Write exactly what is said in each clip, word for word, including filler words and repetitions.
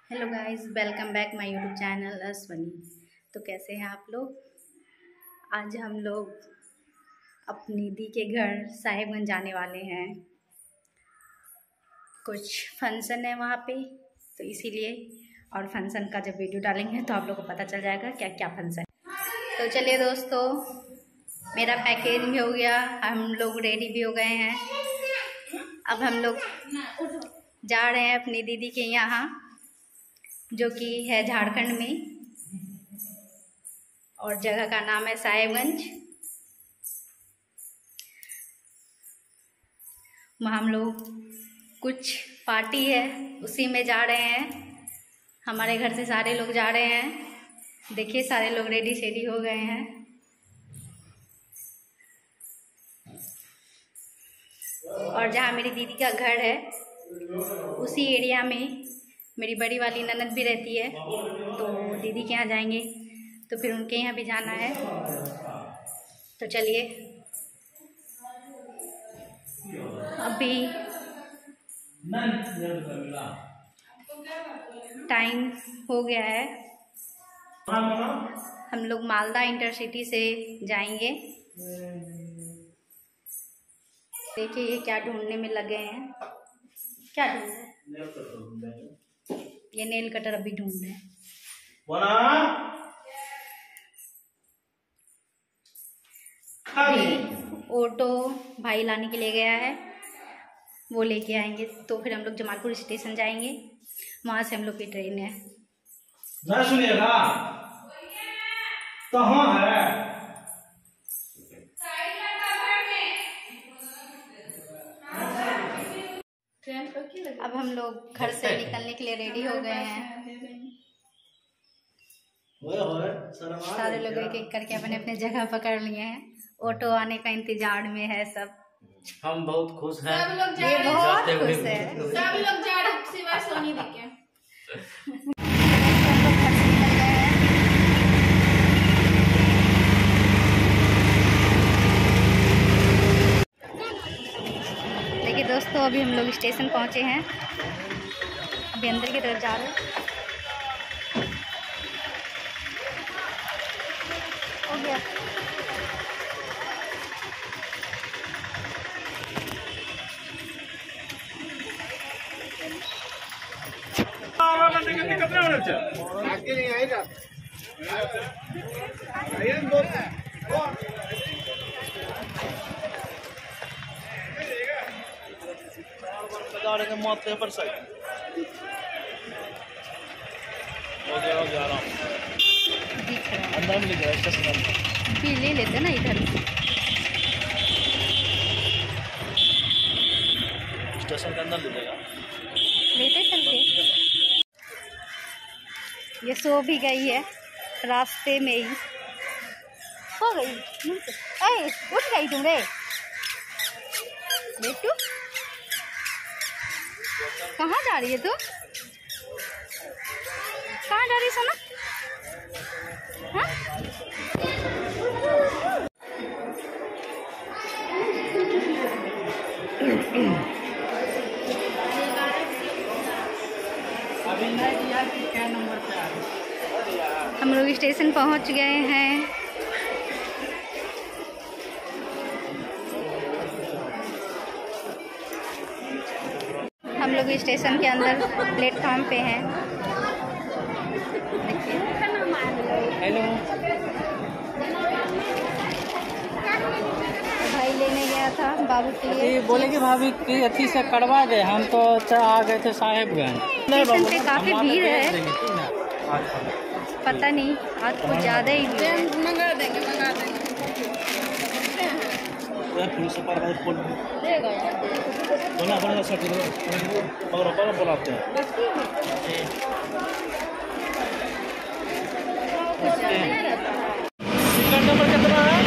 Hello guys, welcome back my YouTube channel Ashwani. तो कैसे हैं आप लोग। आज हम लोग अपनी दी के घर साहेबगंज जाने वाले हैं। कुछ फंक्शन है वहाँ पे, तो इसीलिए और फंक्शन का जब वीडियो डालेंगे तो आप लोग को पता चल जाएगा क्या क्या फंक्शन है। तो चलिए दोस्तों, मेरा पैकेज भी हो गया, हम लोग रेडी भी हो गए हैं। अब हम लोग जा रहे हैं अपनी दीदी के यहाँ, जो कि है झारखंड में, और जगह का नाम है साहेबगंज। वहाँ हम लोग कुछ पार्टी है, उसी में जा रहे हैं। हमारे घर से सारे लोग जा रहे हैं। देखिए सारे लोग रेडी शेडी हो गए हैं। और जहाँ मेरी दीदी का घर है उसी एरिया में मेरी बड़ी वाली ननद भी रहती है, तो दीदी के यहाँ जाएंगे, तो फिर उनके यहाँ भी जाना है। तो चलिए, अभी टाइम हो गया है। हम लोग मालदा इंटरसिटी से जाएंगे। देखिए ये क्या ढूंढने में लगे हैं। क्या ढूंढ रहे हैं? ये नेल कटर अभी ढूंढ रहे हैं। ऑटो भाई लाने के लिए गया है, वो लेके आएंगे। तो फिर हम लोग जमालपुर स्टेशन जाएंगे, वहां से हम लोग की ट्रेन है। ना सुनिएगा कहाँ है? अब हम लोग घर से निकलने के लिए रेडी हो गए हैं। सारे लोग एक एक करके अपने अपने जगह पकड़ लिए हैं। ऑटो आने का इंतजार में है सब। हम बहुत खुश हैं। सब लोग जा ये रहे बहुत हैं। खुश है। सब लोग जा रहे हैं सिवाय सोनी दी के। देखिए दोस्तों, अभी हम लोग स्टेशन पहुंचे हैं। अभी अंदर की तरफ जा रहे हैं। हो गया। आगे नहीं आएगा। मौत पेपर साइड हो गया हो गया आराम अंदर में ले जाए स्टेशन भी ले लेते ना इधर। स्टेशन के अंदर ले जाएगा। लेते चलते। ये सो भी गई है रास्ते में ही। सो गई। अरे उठ गई तुम रे बेटू। कहाँ जा रही है तू? कहाँ जा रही है सोना? हाँ? हम लोग स्टेशन पहुंच गए हैं। हम लोग स्टेशन के अंदर प्लेटफॉर्म पे हैं। हेलो भाई लेने गया था बाबू के लिए। बोले कि भाभी की अथी से करवा दे, हम तो आ गए थे साहेबगंज। स्टेशन पे काफी भीड़ है, पता नहीं आज कुछ ज्यादा ही भीड़ है। मंगा देंगे मंगा देंगे। बोला बोला सर बोला बोला बोलाते हैं। टिकट नंबर कितना है?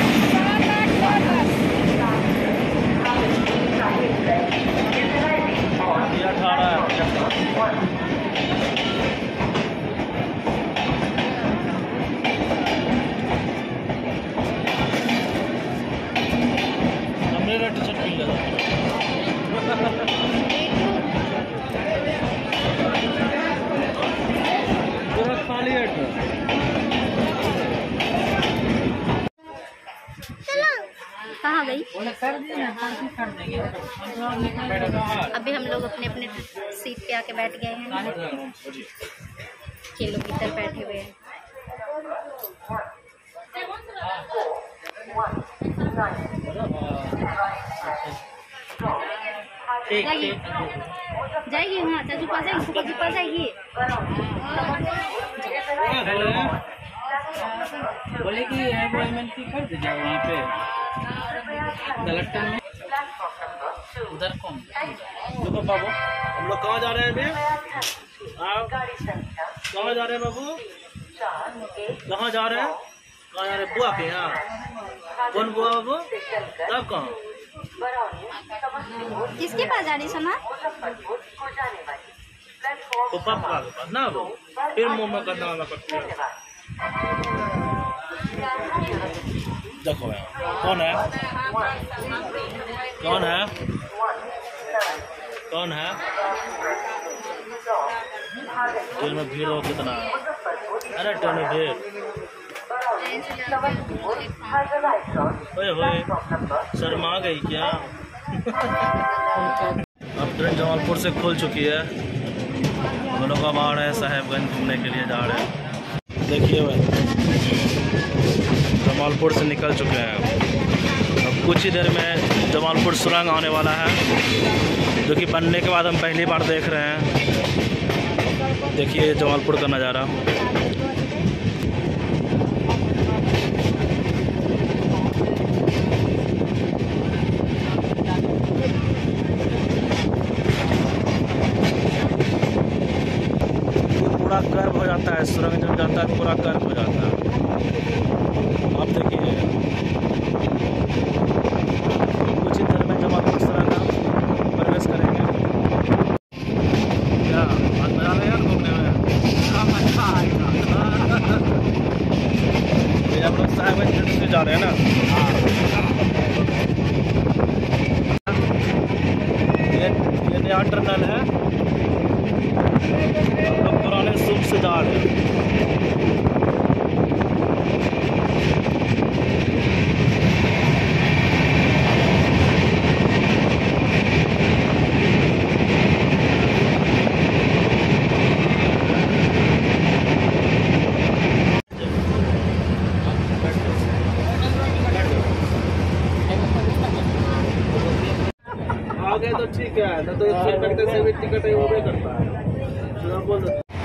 मेरा टी शर्ट मिल जाएगा। अभी हम लोग अपने अपने सीट पे आके बैठ गए हैं। ये लोग इधर बैठे हुए हैं। जाइए जाइए हाँ चाचू पास आएगी, चाचू पास आएगी। बोले कि एम्प्लॉयमेंट की कर दीजिए वहाँ पे कलेक्टर में उधर कौन। देखो बाबू हम लोग कहाँ जा रहे हैं अभी? आप कहाँ जा रहे हैं बाबू? कहाँ जा रहे हैं? कहाँ जा रहे हैं? बुआ के यहाँ? कौन बुआ बाबू? तब कहाँ? किसके पास जा रही सोना? तो पापा के पास ना बाबू। फिर मुँह में करना वाला करते हैं। देखो यार कौन है? कौन है? कौन है? ट्रेन में भीड़ हो कितना? अरे ट्रेन में भीड़ ओए शर्मा गई क्या? अब ट्रेन जमालपुर से खुल चुकी है। हम लोग अब आ रहे हैं साहेबगंज घूमने के लिए जा रहे हैं। देखिए भाई जमालपुर से निकल चुके हैं। अब कुछ ही देर में जमालपुर सुरंग आने वाला है, जो कि बनने के बाद हम पहली बार देख रहे हैं। देखिए जमालपुर का नज़ारा। पूरा कर्व हो जाता है, सुरंग जब जाता है पूरा कर्व हो जाता है। आप देखिए कुछ ही देर में जमालपुर सुरंग प्रवेश करेंगे। क्या आज मजा आया यार घूमने में? ये आप लोग साहेबगंज से जा रहे हैं ना? ये ये नया टनल है, पुराने सूप से जा रहे हैं। आगे तो ठीक है, तो तो से भी टिकट है वो भी करता है। बोल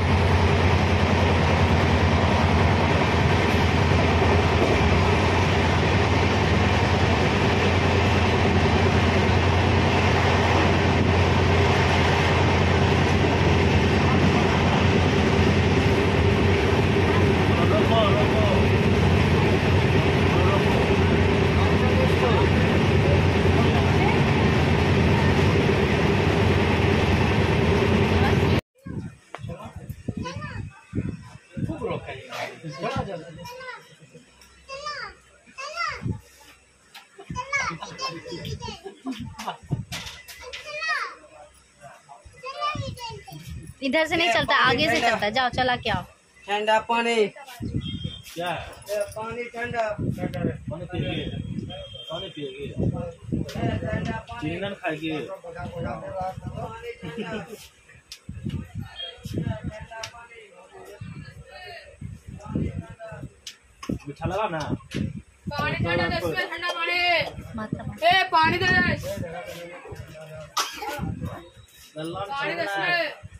इधर से नहीं चलता, आगे से चलता। जाओ चला के आओ। ठंडा पानी क्या है? पानी ठंडा पानी पिएगी? पानी पिएगी? चीनी ना खाएगी? मीठा लगा ना? पानी ठंडा दे, इसमें ठंडा पानी। ए पानी दे, पानी दे इसमें।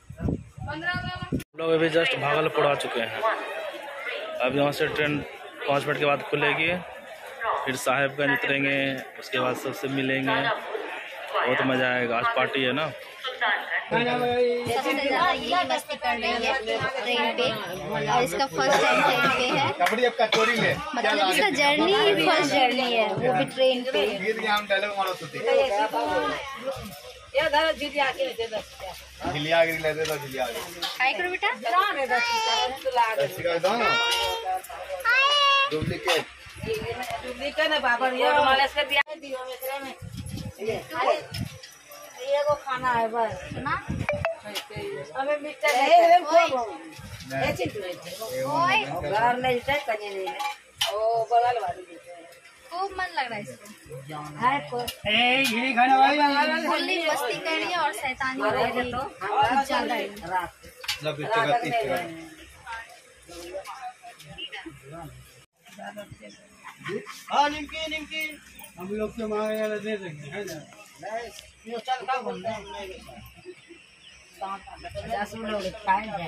लोग अभी जस्ट भागलपुर आ चुके हैं। अब यहाँ से ट्रेन पाँच मिनट के बाद खुलेगी, फिर साहेबगंज उतरेंगे, उसके बाद सबसे मिलेंगे। बहुत मज़ा आएगा, आज पार्टी है ना। सबसे ज़्यादा यही मस्ती कर रही है ट्रेन पे, और इसका फर्स्ट टाइम ट्रेन पे है। मतलब इसका जर्नी फर्स्ट जर्नी है, वो भी ट्रेन पे। हाय करो बेटा। खाना है बस ना। हमें मिर्चा घर में ओ बगल वाली खूब मन लग रहा है इसको। फुल्ली मस्ती कर रही है और शैतानी हो रही है कुछ ज्यादा ही। हाँ निमकी निमकी हम लोग से मांगे दे देंगे है ना। पचास लोग खाए जाए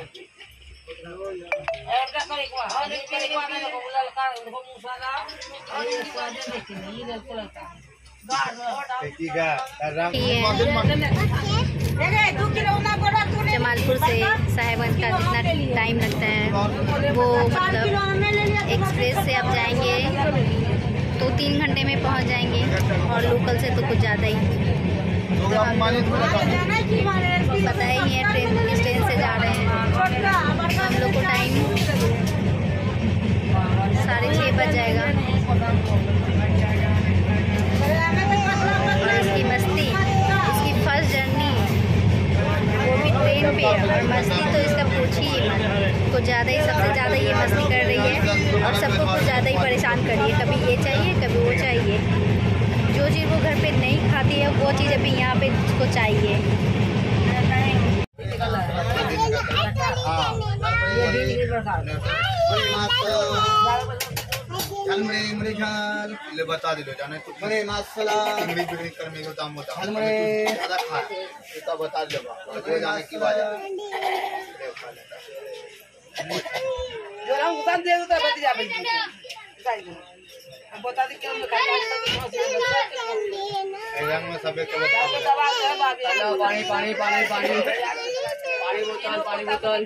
जमालपुर से साहेबगंज का जितना टाइम लगता है वो मतलब एक्सप्रेस से आप जाएंगे तो तीन घंटे में पहुंच जाएंगे और लोकल से तो कुछ ज़्यादा ही। तो हम पता ही है ट्रेन किस ट्रेन से जा रहे हैं। हम लोग को टाइम साढ़े छः बज जाएगा और इसकी मस्ती, इसकी फर्स्ट जर्नी वो भी ट्रेन पे और मस्ती तो इसका पूछिए मत। कुछ ज़्यादा ही, सबसे ज़्यादा ये मस्ती कर रही है और सबको कुछ ज़्यादा ही परेशान कर रही है। कभी ये चाहिए कभी वो चाहिए। जो चीज़ वो घर पे नहीं खाती है वो चीज़ अभी यहाँ पे उसको चाहिए। बता दिलो जाने तो बड़े मसाला बिगड़ी बिगड़ी करने को दाम होता है हमरे ज्यादा खा तो बता दो जो जाने की बात है जो हम उतार दे तो बता जा भाई बता दे क्यों रंग में सब एक बता पानी पानी पानी पानी पानी बोतल पानी बोतल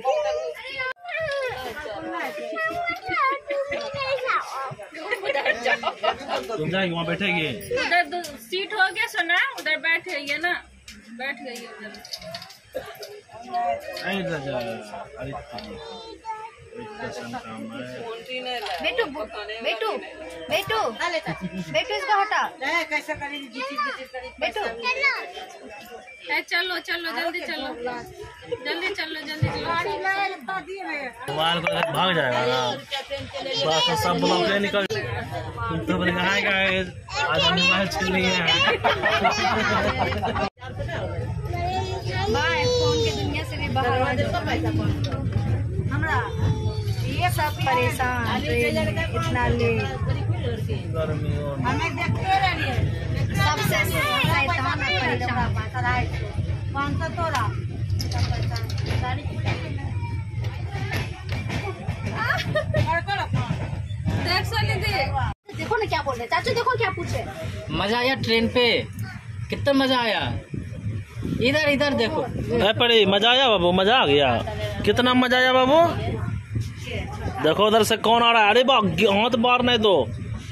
तुम जाएंगे वहाँ बैठेगी। उधर दो सीट हो गया सुना, उधर बैठ गई है ना, बैठ गई है उधर। बेटू बेटू बेटू बेटू इसको हटा। कैसे करेंगे बेटू ए, चलो चलो जल्दी चलो जल्दी चलो जल्दी चलो। मोबाइल को भाग जाएगा ना बस सब ब्लॉक से निकल। तुम तो बोले कहाँ का आज हम मोबाइल छीन लिए हैं। फोन की दुनिया से भी बाहर आ जाओ। ये सब परेशान इतना लेट गर्मी और सबसे शैतान देख सोनी दी, देखो ना क्या बोल रहे चाचू, देखो क्या पूछे। मजा आया ट्रेन पे, कितना मजा आया। इधर इधर देखो है पड़ी मजा आया बाबू, मजा आ गया। कितना मजा आया बाबू। देखो उधर से कौन आ रहा है। अरे बा हाथ बार नहीं दो।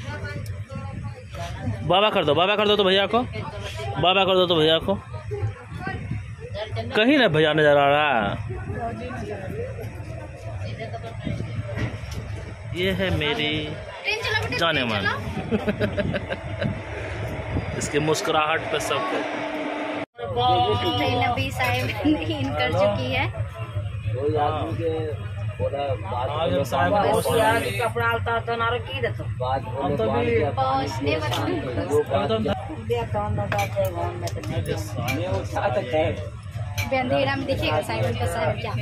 बाबा कर दो, बाबा कर दो तो भैया को, बाबा कर दो तो भैया को। कहीं ना भैया नजर आ रहा है। ये है मेरी जाने मन। इसके मुस्कुराहट पे सब ट्रेन अभी साहेब इन कर चुकी है। कपड़ा उतार तो ना रखी दे तो पहुँचने अंधेरा में देखिएगा साहेब उनका साहेब क्या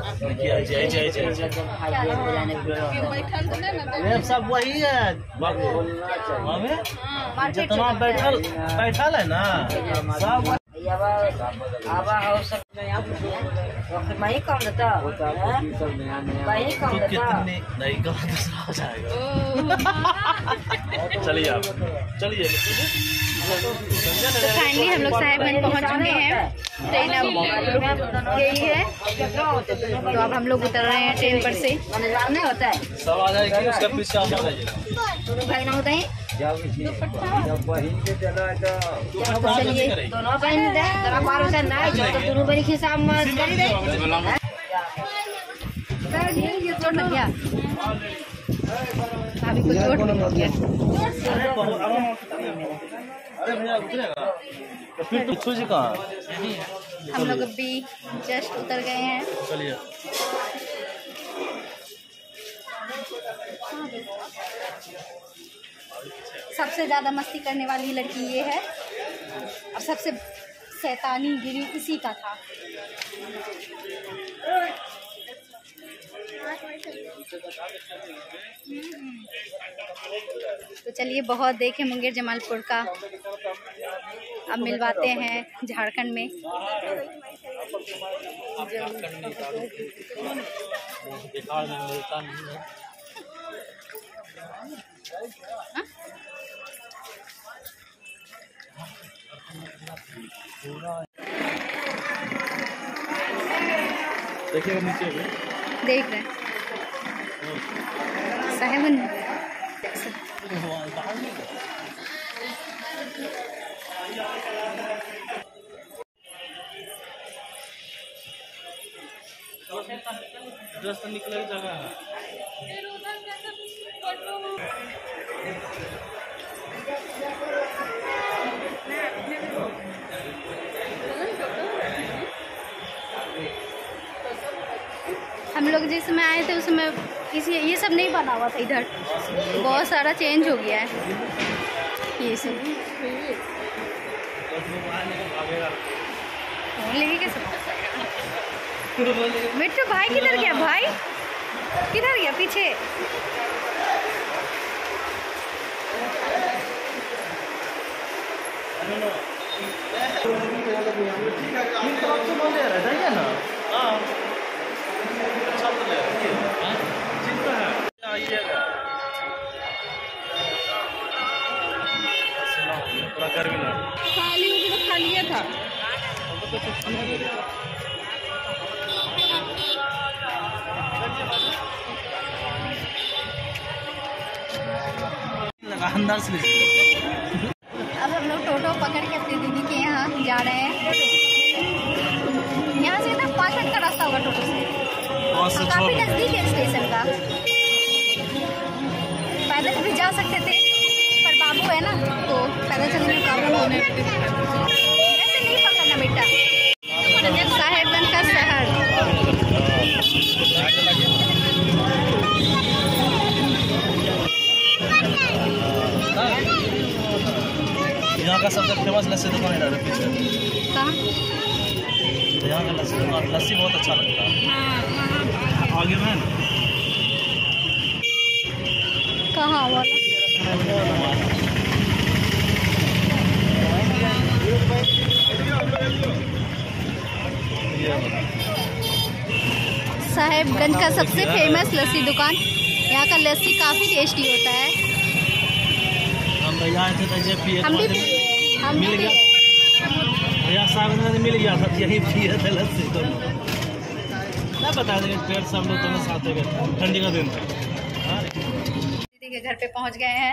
सब वही है। जितना बैठल बैठल है ना सब मैं कम देता मैं कम देता नहीं का दूसरा हो जाएगा। चलिए आप चलिए। तो फाइनली हम लोग साहेबगंज पहुंच चुके हैं। ट्रेन अब यही है तो अब हम लोग उतर रहे हैं ट्रेन पर से। नहीं होता है सब आ जाएगी उसका पीछे आप आ जाइए। भाई ना होता है दोनों बहन दे दोनों बार से नहीं जो तो दोनों बहन के हिसाब में कर दे। ये चोट लग गया, भाभी को चोट लग गया। अरे भैया उतरेगा तो फिर तो सूजी कहाँ। हम लोग अभी जस्ट उतर गए हैं। चलिए सबसे ज़्यादा मस्ती करने वाली लड़की ये है और सबसे शैतानी गिरी इसी का था। तो चलिए बहुत देखे मुंगेर जमालपुर का, अब मिलवाते हैं झारखंड में। देखिएगा नीचे देख रहे हैं साहेबन। रास्ता निकले जगह है। हम लोग जिस समय आए थे उसमें इसी ये सब नहीं बना हुआ था, इधर बहुत सारा चेंज हो गया है ये सब। लेके कैसे मिट्टू भाई किधर गया? भाई किधर गया? पीछे ना। हाँ अच्छा तो है, चिंता है आइएगा। पूरा गर्मी ना खाली होगी तो खा लिया था। अंदर से अब हम लोग टोटो पकड़ के अपनी दीदी के यहाँ जा रहे हैं। यहाँ से ना पाँच मिनट का रास्ता होगा टोटो से, काफी नजदीक है स्टेशन का। पैदल भी जा सकते थे पर बाबू है ना तो पैदल चलने में प्रॉब्लम होने लगती है। ऐसे नहीं पकड़ना बेटा। साहेबगंज का शहर यहाँ का सबसे फेमस लस्सी दुकान है पीछे। कहाँ? यहाँ का लस्सी दुकान, लस्सी बहुत अच्छा लगता है। आगे में कहाँ वाला? साहेबगंज का सबसे फेमस लस्सी दुकान। यहाँ का लस्सी काफ़ी टेस्टी होता है। हम भैया आए थे तो ये पिए हम भी हम मिल गया भैया साहब ने मिल गया था, यही पिए थे लस्सी दोनों। क्या बता देंगे पेट सब लोग दोनों साथ गए, ठंडी का दिन था। दीदी के घर पे पहुँच गए हैं।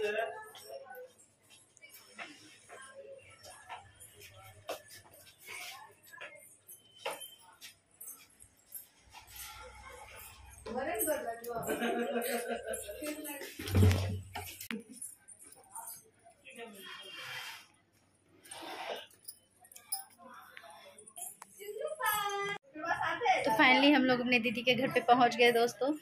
तो फाइनली हम लोग अपने दीदी के घर पे पहुंच गए दोस्तों।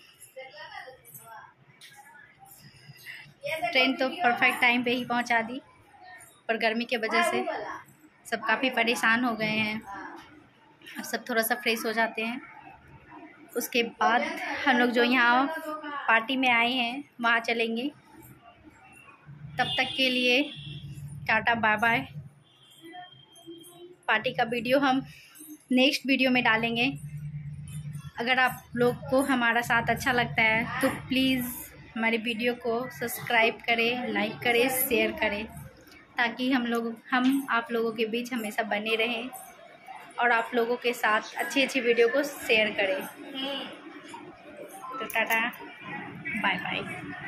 ट्रेन तो परफेक्ट टाइम पे ही पहुंचा दी, पर गर्मी के वजह से सब काफ़ी परेशान हो गए हैं। अब सब थोड़ा सा फ्रेश हो जाते हैं, उसके बाद हम लोग जो यहाँ पार्टी में आए हैं वहाँ चलेंगे। तब तक के लिए टाटा बाय बाय। पार्टी का वीडियो हम नेक्स्ट वीडियो में डालेंगे। अगर आप लोग को हमारा साथ अच्छा लगता है तो प्लीज़ हमारे वीडियो को सब्सक्राइब करें, लाइक करें, शेयर करें, ताकि हम लोग हम आप लोगों के बीच हमेशा बने रहें और आप लोगों के साथ अच्छी अच्छी वीडियो को शेयर करें। तो टाटा बाय बाय।